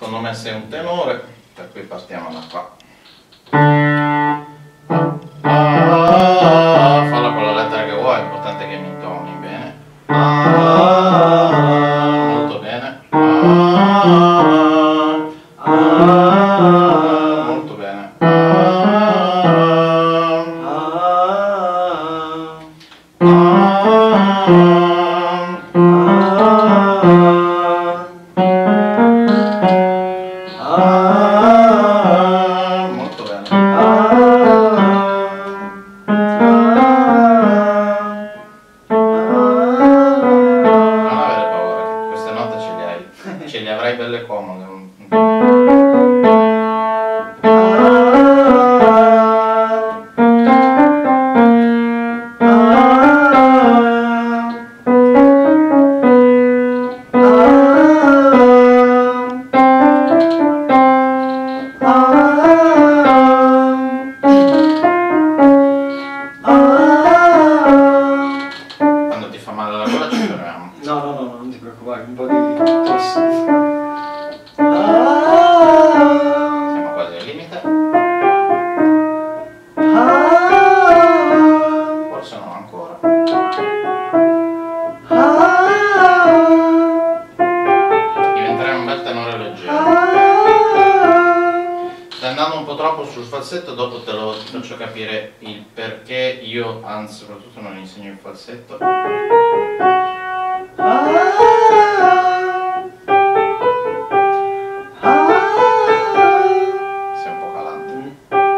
Secondo me sei un tenore, per cui partiamo da qua. Falla con la lettera che vuoi, l'importante è che mi intoni bene. Molto bene. Molto bene. Molto bene. Non avere paura, che queste note ce le avrai belle comode. Quando ti fa male la gola ci fermiamo. No, non ti preoccupare, un po' di tosse. Siamo quasi al limite. Forse no ancora. Diventerai un bel tenore leggero. Stai andando un po' troppo sul falsetto, dopo ti faccio capire il perché io, anzi soprattutto non insegno il falsetto. Sei un po' calante.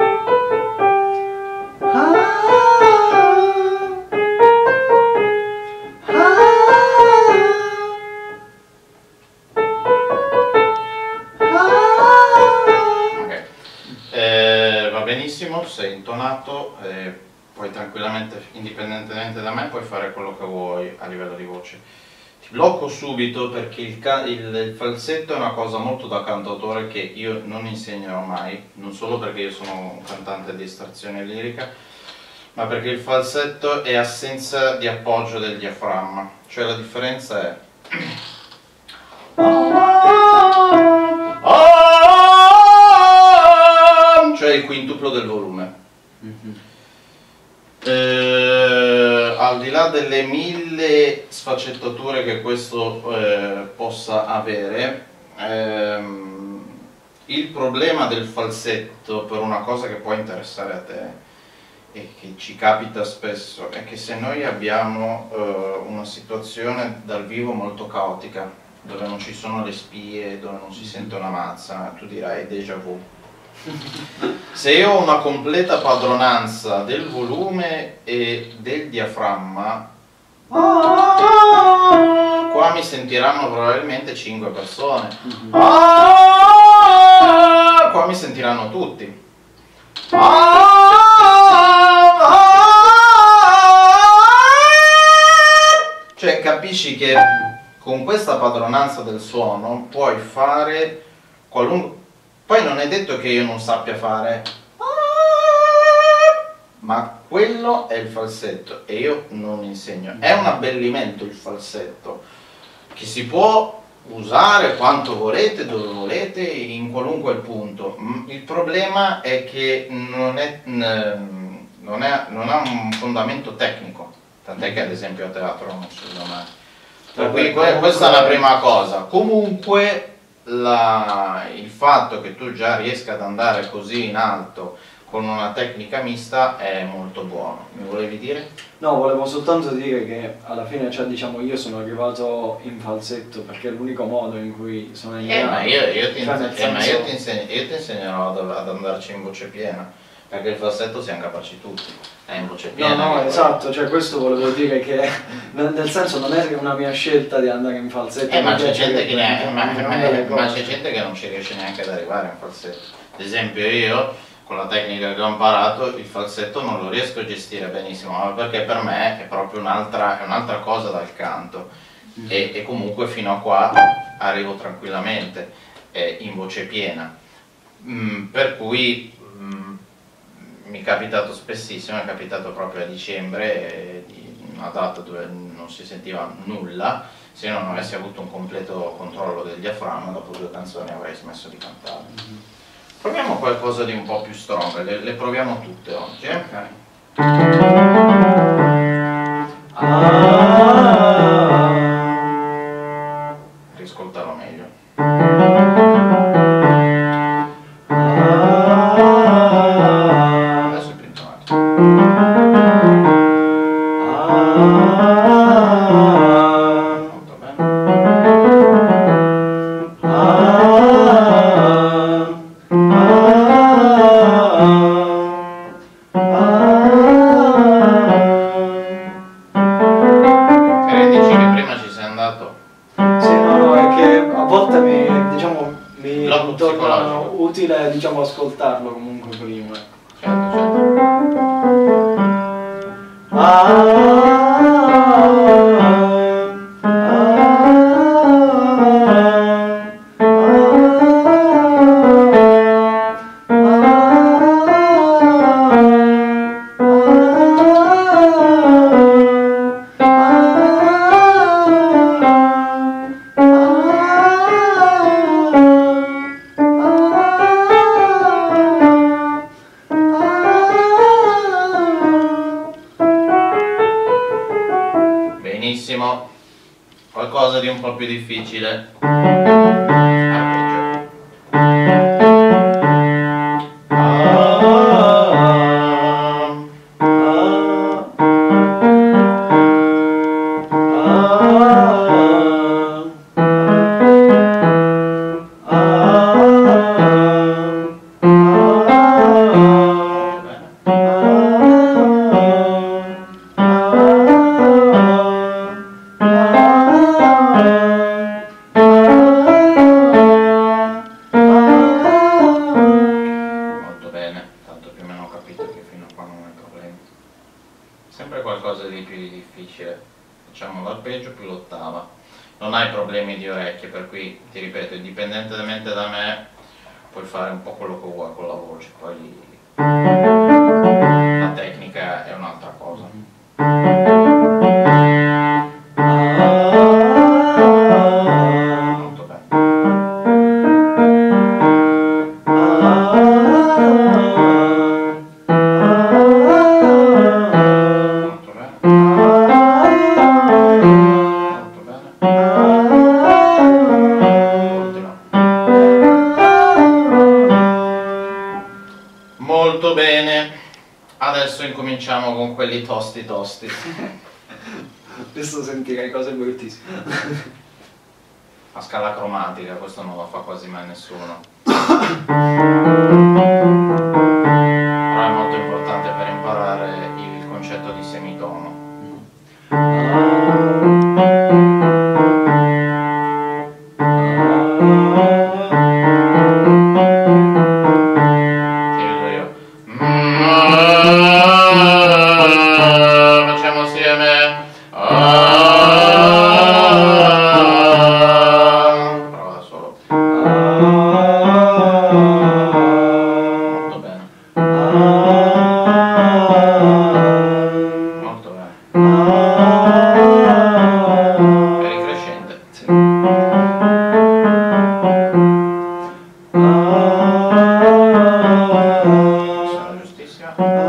Ok. Va benissimo, sei intonato, puoi tranquillamente, indipendentemente da me, puoi fare quello che vuoi a livello di voce. Ti blocco subito perché il falsetto è una cosa molto da cantautore che io non insegnerò mai, non solo perché io sono un cantante di estrazione lirica, ma perché il falsetto è assenza di appoggio del diaframma, cioè la differenza è cioè il quintuplo del volume. Al di là delle 1000 sfaccettature che questo possa avere, il problema del falsetto, per una cosa che può interessare a te e che ci capita spesso, è che se noi abbiamo una situazione dal vivo molto caotica, dove non ci sono le spie, dove non si sente una mazza, tu dirai déjà vu. Se io ho una completa padronanza del volume e del diaframma, qua mi sentiranno probabilmente 5 persone, qua mi sentiranno tutti. Cioè capisci che con questa padronanza del suono puoi fare qualunque... Poi non è detto che io non sappia fare, ma quello è il falsetto e io non insegno. È un abbellimento il falsetto che si può usare quanto volete, dove volete, in qualunque punto. Il problema è che non ha un fondamento tecnico, tant'è che ad esempio a teatro non si usa mai. Per cui questa è la prima cosa. Comunque il fatto che tu già riesca ad andare così in alto con una tecnica mista è molto buono. Mi volevi dire? No, volevo soltanto dire che alla fine, cioè, diciamo, io sono arrivato in falsetto perché è l'unico modo in cui sono in grado. Ma io ti insegnerò ad andarci in voce piena, perché il falsetto siamo capaci tutti, è in voce piena. No, esatto, cioè questo volevo dire che nel senso non è una mia scelta di andare in falsetto. Ma c'è gente che non ci riesce neanche ad arrivare in falsetto. Ad esempio io, con la tecnica che ho imparato, il falsetto non lo riesco a gestire benissimo, ma perché per me è proprio un'altra cosa dal canto. E comunque fino a qua arrivo tranquillamente in voce piena. Per cui mi è capitato spessissimo, è capitato proprio a dicembre, una data dove non si sentiva nulla, se io non avessi avuto un completo controllo del diaframma, dopo 2 canzoni avrei smesso di cantare. Proviamo qualcosa di un po' più strong, le proviamo tutte oggi. Ok. Riscoltarlo meglio. Adesso è più intonato. Molto bene. Credici che prima ci sei andato? Sì, no, è che a volte mi Blocco torna psicologico. utile, ascoltarlo comunque prima. Certo, certo. Benissimo. Qualcosa di un po' più difficile. Arpeggio. Molto bene, tanto più o meno ho capito che fino a qua non è problema. Sempre qualcosa di più difficile. Facciamo l'arpeggio più l'ottava. Non hai problemi di orecchie, per cui ti ripeto, indipendentemente da me, puoi fare un po' quello che vuoi con la voce, poi la tecnica è un'altra cosa. Molto bene. Molto bene. Molto bene. Ultima. Molto bene. Adesso incominciamo con quelli tosti tosti. Adesso sentirei cose bruttissime. A scala cromatica, questo non lo fa quasi mai nessuno. Però è molto importante per imparare il concetto di semitono. Ti aiuto io. Facciamo assieme. Prova da solo. Molto bene. Molto bene. È ricrescente. Sì. Sono giustissima.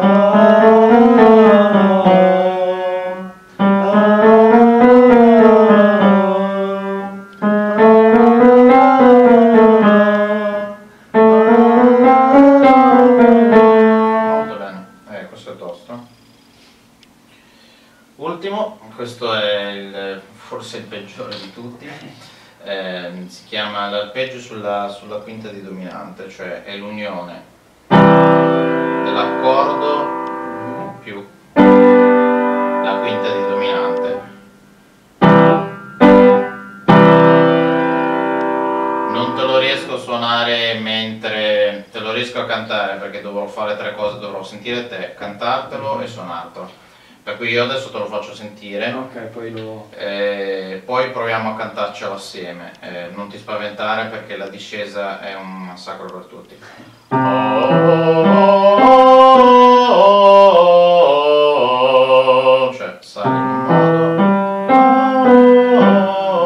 Molto bene. Questo è tosto. Ultimo, questo è forse il peggiore di tutti. Si chiama l'arpeggio sulla quinta di dominante, cioè è l'unione dell'accordo più la quinta di dominante. Non te lo riesco a suonare mentre te lo riesco a cantare, perché dovrò fare 3 cose, dovrò sentire te, cantartelo e suonartelo. Per cui io adesso te lo faccio sentire. Ok, poi lo... Poi proviamo a cantarcelo assieme. Non ti spaventare perché la discesa è un massacro per tutti. Cioè sale in un modo,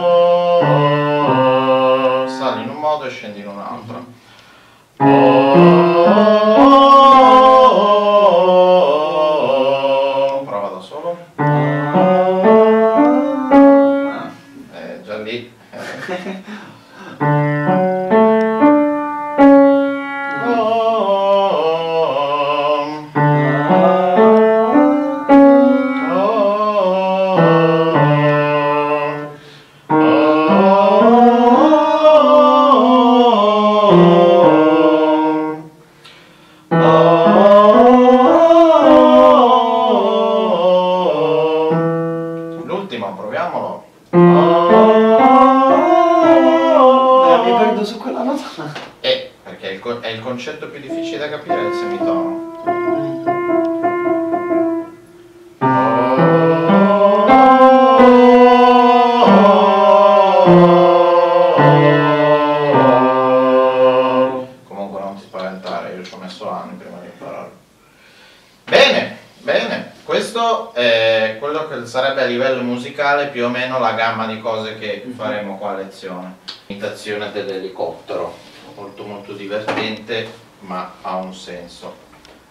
altro. Prova da solo. Già lì. L'ultimo, proviamolo. Mi perdo su quella nota. Perché è il concetto più difficile da capire, è il semitono. Comunque non ti spaventare, io ci ho messo anni prima di impararlo. Bene, bene, questo è quello che sarebbe a livello musicale più o meno la gamma di cose che faremo qua a lezione. Imitazione dell'elicottero, molto molto divertente, ma ha un senso.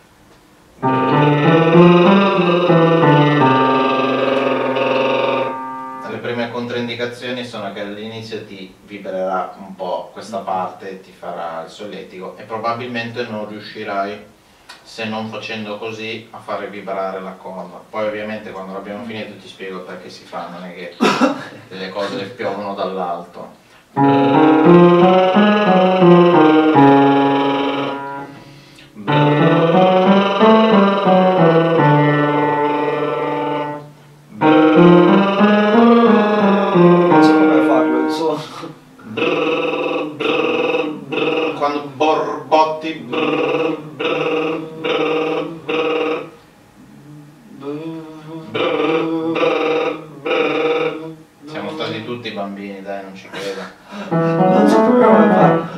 Le prime controindicazioni sono che all'inizio ti vibrerà un po' questa parte, ti farà il solletico e probabilmente non riuscirai, se non facendo così, a fare vibrare la corda. Poi ovviamente quando l'abbiamo finito ti spiego perché si fa, non è che delle cose piovono dall'alto. Non so come farlo il suono. Quando borbotti. Siamo stati tutti bambini, dai, non ci credo. Non so proprio come farlo.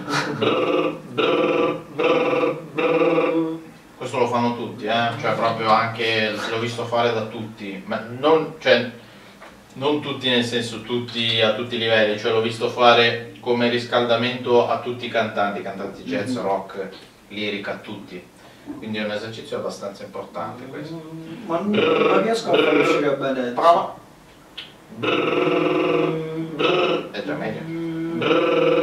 Questo lo fanno tutti, cioè proprio anche l'ho visto fare da tutti, ma non, cioè, non tutti nel senso tutti a tutti i livelli, cioè l'ho visto fare come riscaldamento a tutti i cantanti jazz, rock, lirica, tutti. Quindi è un esercizio abbastanza importante questo. Ma non riesco a far uscire bene. Prova. È già meglio.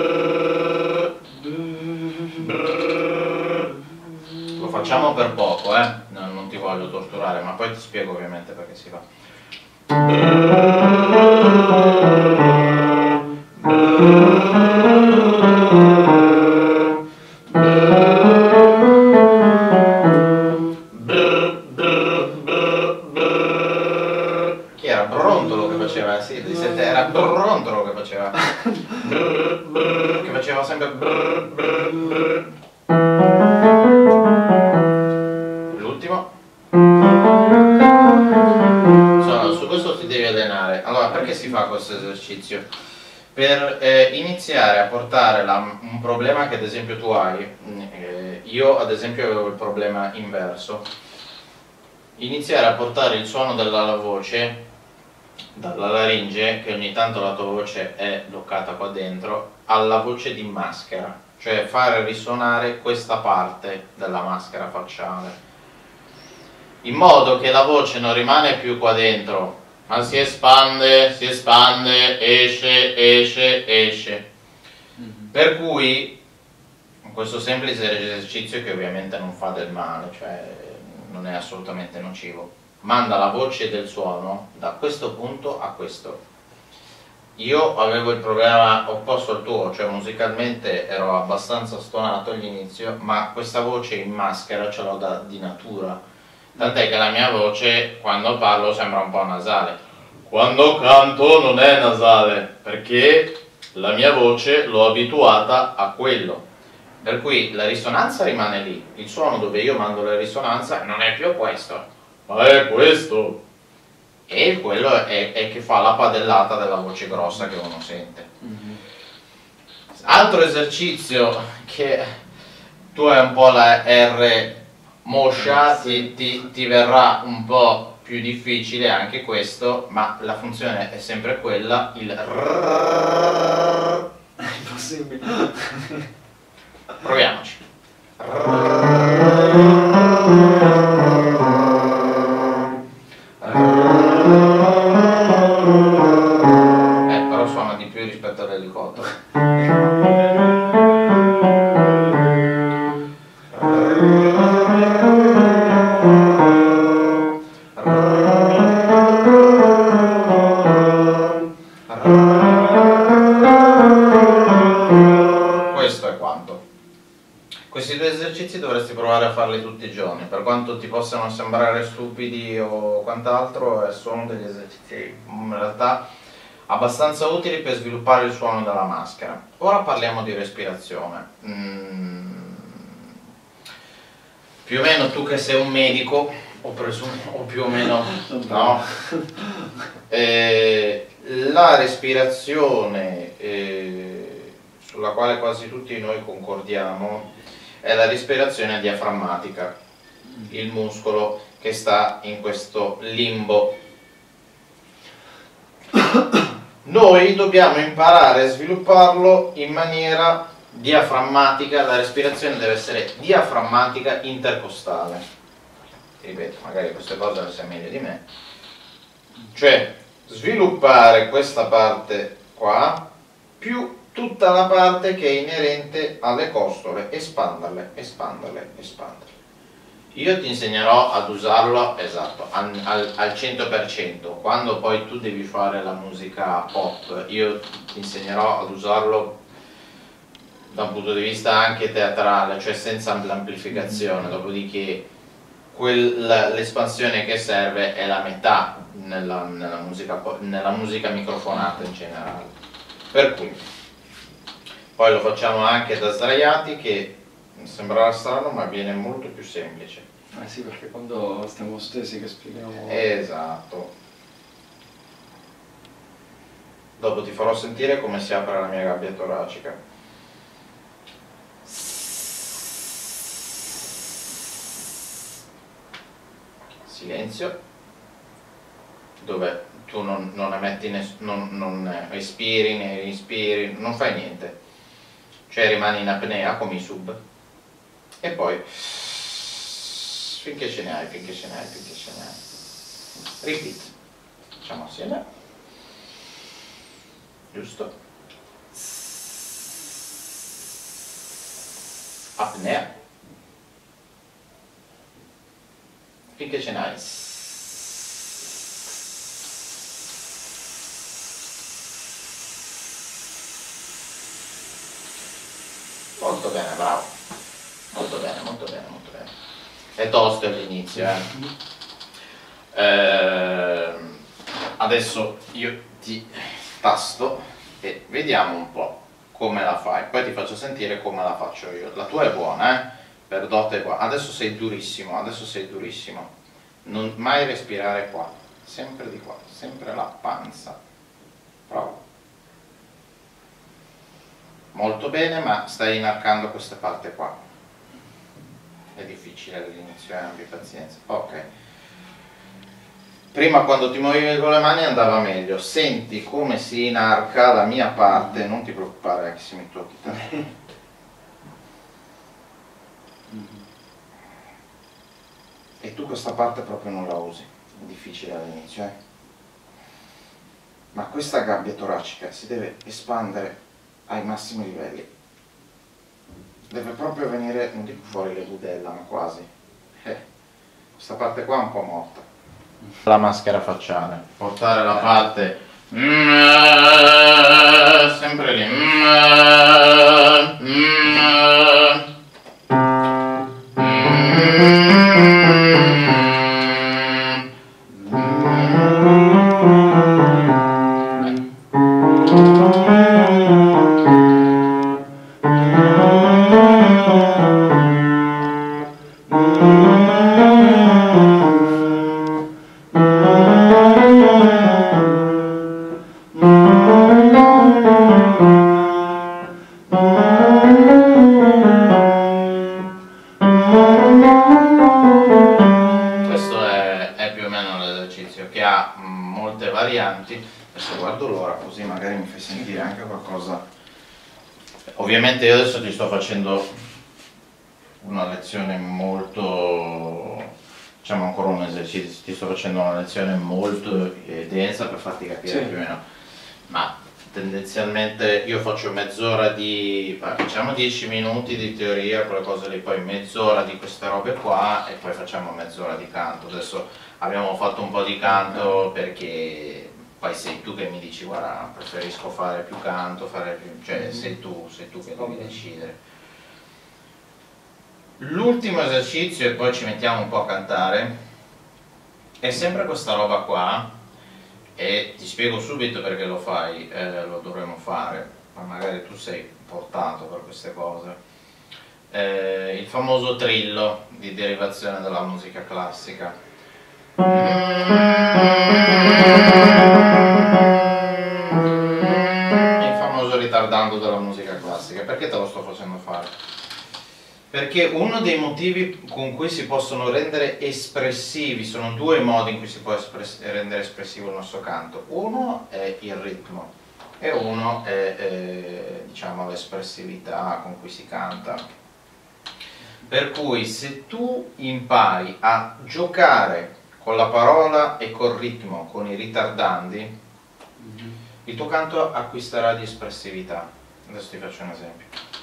Lo facciamo per poco, non ti voglio torturare, ma poi ti spiego ovviamente perché si fa. Chi era? Brontolo che faceva, sì, era Brontolo che faceva. Che faceva sempre. L'ultimo. Su questo ti devi allenare. Allora, perché si fa questo esercizio? Per iniziare a portare un problema che ad esempio tu hai, io ad esempio avevo il problema inverso, iniziare a portare il suono dalla voce, dalla laringe, che ogni tanto la tua voce è bloccata qua dentro, alla voce di maschera, cioè fare risuonare questa parte della maschera facciale, in modo che la voce non rimane più qua dentro, ma si espande, esce, esce. Per cui questo semplice esercizio, che ovviamente non fa del male, cioè non è assolutamente nocivo, manda la voce del suono da questo punto a questo. Io avevo il problema opposto al tuo, cioè musicalmente ero abbastanza stonato all'inizio, ma questa voce in maschera ce l'ho di natura. Tant'è che la mia voce, quando parlo, sembra un po' nasale. Quando canto non è nasale, perché la mia voce l'ho abituata a quello. Per cui la risonanza rimane lì. Il suono dove io mando la risonanza non è più questo, ma è questo. E quello è che fa la padellata della voce grossa che uno sente. Altro esercizio che tu hai un po' la R moscia, ti verrà un po' più difficile anche questo, ma la funzione è sempre quella, il rrrr. È impossibile. Proviamoci. Però suona di più rispetto all'elicottero. Questo è quanto. Questi due esercizi dovresti provare a farli tutti i giorni, per quanto ti possano sembrare stupidi o quant'altro, sono degli esercizi in realtà abbastanza utili per sviluppare il suono della maschera. Ora parliamo di respirazione. Più o meno tu che sei un medico, o più o meno no, la respirazione sulla quale quasi tutti noi concordiamo è la respirazione diaframmatica, il muscolo che sta in questo limbo. Noi dobbiamo imparare a svilupparlo in maniera diaframmatica, la respirazione deve essere diaframmatica intercostale. Ripeto, magari queste cose le sai meglio di me. Cioè, sviluppare questa parte qua più tutta la parte che è inerente alle costole, espanderle, espanderle, espanderle. Io ti insegnerò ad usarlo, esatto, al 100%. Quando poi tu devi fare la musica pop, io ti insegnerò ad usarlo da un punto di vista anche teatrale, cioè senza l'amplificazione, dopodiché l'espansione che serve è la metà nella musica microfonata in generale. Per cui poi lo facciamo anche da sdraiati, che sembrerà strano ma viene molto più semplice. Sì, perché quando stiamo stesi che spieghiamo... Esatto. Dopo ti farò sentire come si apre la mia gabbia toracica. Silenzio, dove tu non emetti, non espiri né inspiri, non fai niente, cioè rimani in apnea come i sub, e poi finché ce ne hai, finché ce ne hai, finché ce ne hai. Repeat, facciamo assieme, giusto, apnea, finché ce n'hai. Molto bene, bravo. Molto bene, molto bene, molto bene. È tosto all'inizio, adesso io ti tasto e vediamo un po' come la fai. Poi ti faccio sentire come la faccio io. La tua è buona, per dote qua. Adesso sei durissimo, adesso sei durissimo. Non mai respirare qua, sempre di qua, sempre la panza. Bravo. Molto bene, ma stai inarcando questa parte qua. È difficile all'inizio, abbi pazienza. Ok. Prima quando ti muovevi con le mani andava meglio. Senti come si inarca la mia parte, non ti preoccupare che se mi tocchi te. E tu questa parte proprio non la usi, è difficile all'inizio, ma questa gabbia toracica si deve espandere ai massimi livelli, deve proprio venire, non dico fuori le budella, ma quasi. Questa parte qua è un po' morta. La maschera facciale, portare la parte sempre lì, ovviamente io adesso ti sto facendo una lezione molto, diciamo ancora un esercizio, ti sto facendo una lezione molto densa per farti capire più o meno, ma tendenzialmente io faccio mezz'ora di, facciamo 10 minuti di teoria, quelle cose lì, poi mezz'ora di queste robe qua e poi facciamo mezz'ora di canto. Adesso abbiamo fatto un po' di canto perché poi sei tu che mi dici guarda preferisco fare più canto, fare più, cioè sei tu che devi decidere. L'ultimo esercizio e poi ci mettiamo un po' a cantare è sempre questa roba qua. E ti spiego subito perché lo fai, lo dovremo fare, ma magari tu sei portato per queste cose. Il famoso trillo di derivazione della musica classica. Il famoso ritardando della musica classica. Perché te lo sto facendo fare? Perché uno dei motivi con cui si possono rendere espressivi, sono due modi in cui si può rendere espressivo il nostro canto. Uno è il ritmo e uno è diciamo l'espressività con cui si canta. Per cui se tu impari a giocare con la parola e col ritmo, con i ritardandi, il tuo canto acquisterà di espressività. Adesso ti faccio un esempio.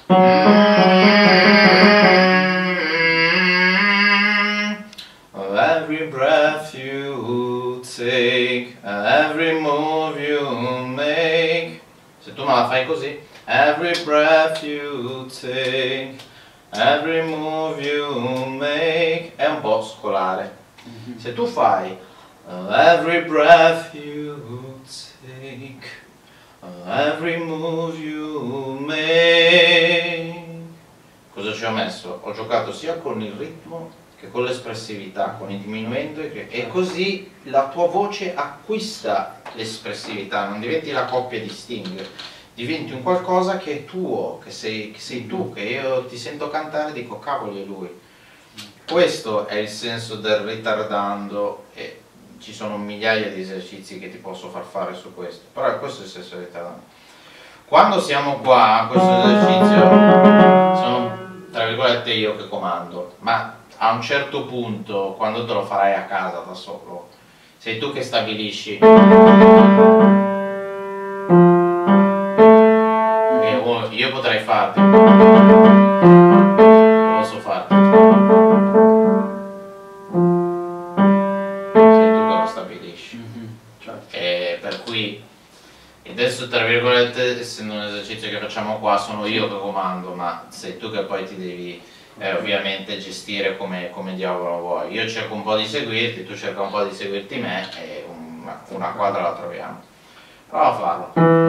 Every breath you take, every move you make. Se tu me la fai così, every breath you take, every move you make, è un po' scolare. Se tu fai every breath you take, every move you make, cosa ci ho messo? Ho giocato sia con il ritmo che con l'espressività, con il diminuendo e così la tua voce acquista l'espressività, non diventi la coppia di Sting, diventi un qualcosa che è tuo, che sei tu, che io ti sento cantare e dico cavoli è lui. Questo è il senso del ritardando e ci sono migliaia di esercizi che ti posso far fare su questo, però questo è il senso del ritardando. Quando siamo qua, questo esercizio sono tra virgolette io che comando, ma a un certo punto, quando te lo farai a casa da solo, sei tu che stabilisci. Io potrei farti, posso farti. Sei tu che lo stabilisci. Certo. E per cui, adesso tra virgolette, essendo un esercizio che facciamo qua, sono io che comando, ma sei tu che poi ti devi ovviamente gestire come diavolo vuoi. Io cerco un po' di seguirti, tu cerca un po' di seguirti me e una quadra la troviamo. Prova a farlo.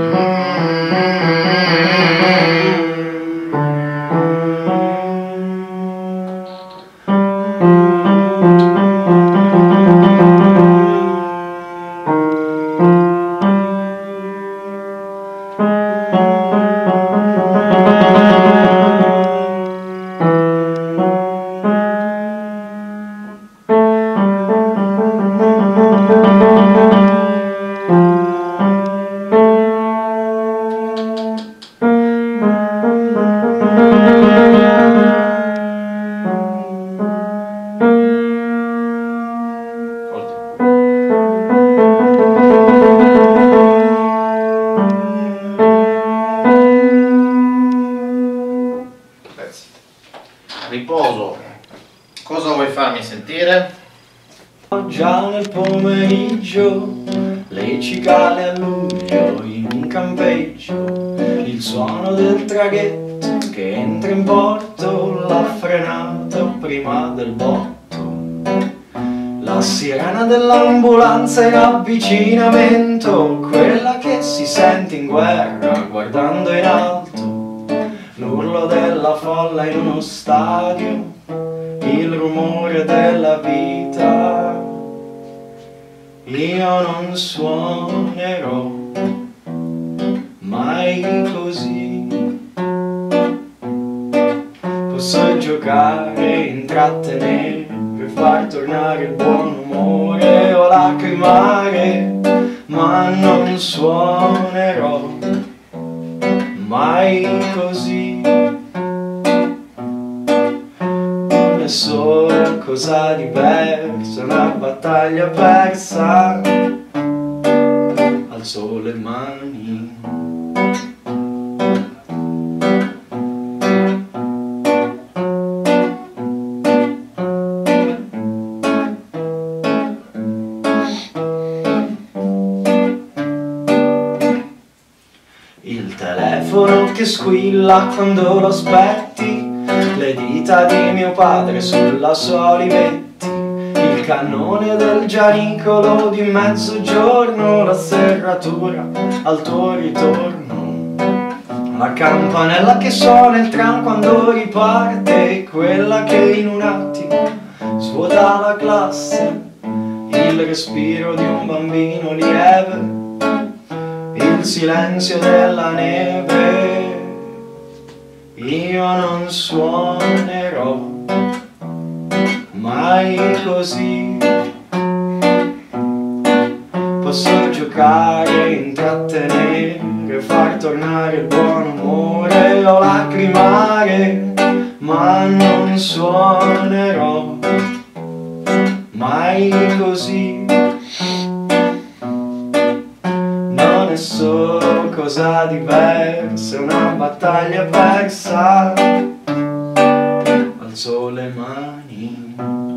Riposo. Cosa vuoi farmi sentire? Già nel pomeriggio, le cicale a luglio in un campeggio, il suono del traghetto che entra in porto, la frenata prima del botto, la sirena dell'ambulanza in avvicinamento, quella che si sente in guerra guardando in alto, l'urlo della folla in uno stadio, il rumore della vita. Io non suonerò mai così, posso giocare, intrattenere, far tornare il buon umore o lacrimare, ma non suonerò mai così. è solo cosa diversa, una battaglia persa. Alzo le mani. Il telefono che squilla quando lo aspetti, le dita di mio padre sulla sua Olivetti, il cannone del Gianicolo di mezzogiorno, la serratura al tuo ritorno, la campanella che suona il tram quando riparte, quella che in un attimo svuota la classe, il respiro di un bambino lieve, il silenzio della neve. Io non suonerò mai così, posso giocare, intrattenere, far tornare il buon umore o lacrimare, ma non suonerò mai così. Non è solo cosa diversa, una battaglia persa. Alzo le mani.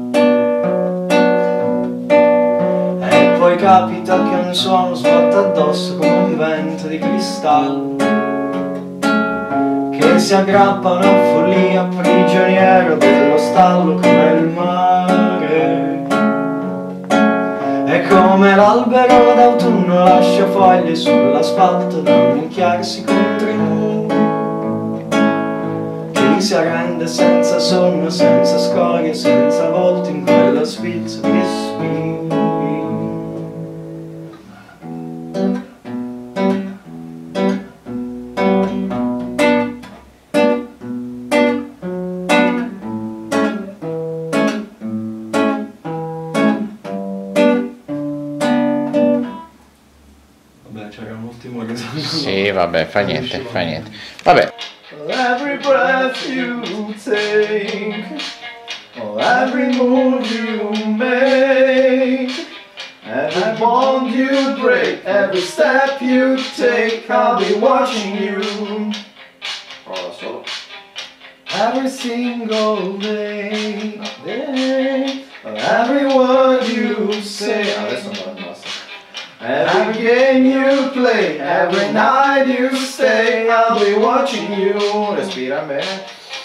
E poi capita che un suono sbatta addosso come un vento di cristallo che si aggrappa a una follia prigioniero dello stallo come il mare. È come l'albero d'autunno lascia foglie sull'asfalto da ammucchiarsi contro i muri. Chi si arrende senza sonno, senza scorie, senza volto in quella sfilza di respiri. C'era un ultimo ritorno. Sì, vabbè, fa niente, fa niente. Vabbè. Every breath you take, every move you make, every bond you break, every step you take, I'll be watching you. Prova solo. Every single day, every word you say. Adesso non basta. Every game you play, every night you stay, I'll be watching you. Respira bene.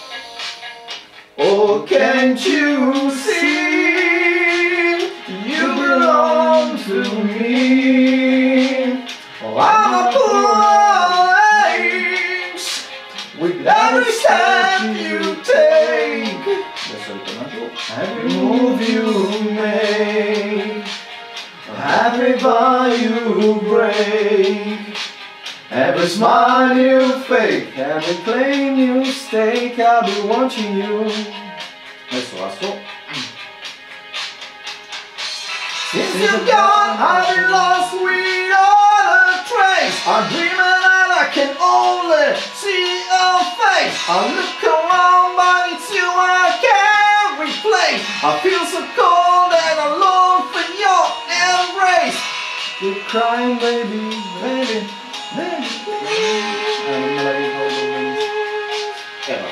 Oh, can't you see? You belong to me. Oh, I'm a poor age with every step you take, every move you make, every vow you break, every smile you fake, every claim you stake, I'll be watching you. Adesso va su. Since you're gone, I've been lost without a trace. I'm dreaming and I can only see your face. I look around but it's you I can't replace. I feel so cold and alone for your embrace. You're crying baby, baby, baby. Non me la ricordo benissimo.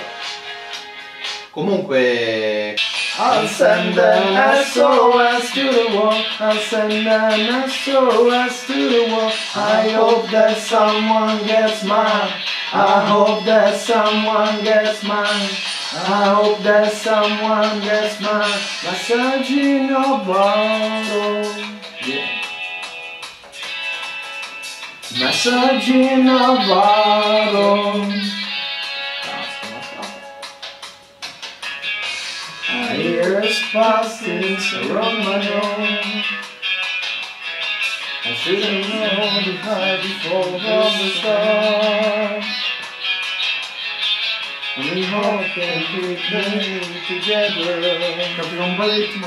Comunque I'll send an SOS to the world. I'll send an SOS to the world. I hope that someone gets mine. I hope that someone gets mine. I hope that someone gets mine. Message in a bottle. Yeah. Message in a bottle. I hear passing around my home. I should have known the high before from the start. And we hope that we can together. Capiamo un balletto,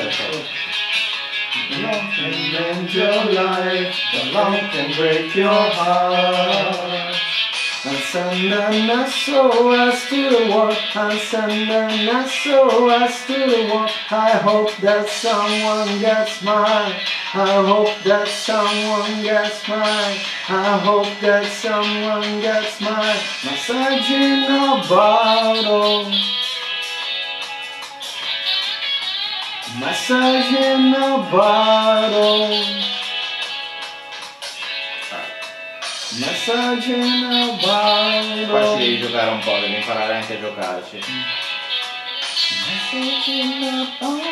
the love can end your life, the love can break your heart. I'll send an SOS to the world. I'll send an SOS to the world. I hope that someone gets mine. I hope that someone gets mine. I hope that someone gets mine. Message in a bottle. Message in a bottle. Message in a bottle. Qua ci devi giocare un po', devi imparare anche a giocarci. Message in a bottle.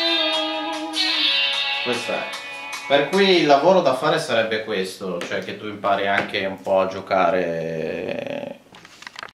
Questo è. Per cui il lavoro da fare sarebbe questo, cioè che tu impari anche un po' a giocare